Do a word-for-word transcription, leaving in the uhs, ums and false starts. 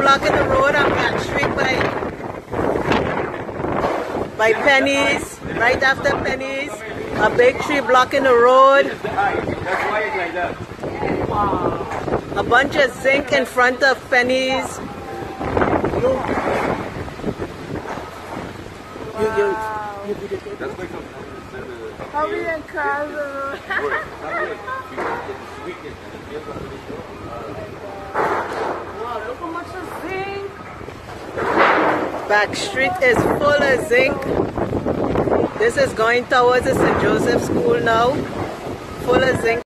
blocking the road on Back Street by by Penny's, right after Penny's. A big tree blocking the road. A bunch of zinc in front of Penny's. You, you, you, you, How we in cars? Wow, look how much of zinc. Back Street is full of zinc. This is going towards the Saint Joseph School now. Full of zinc.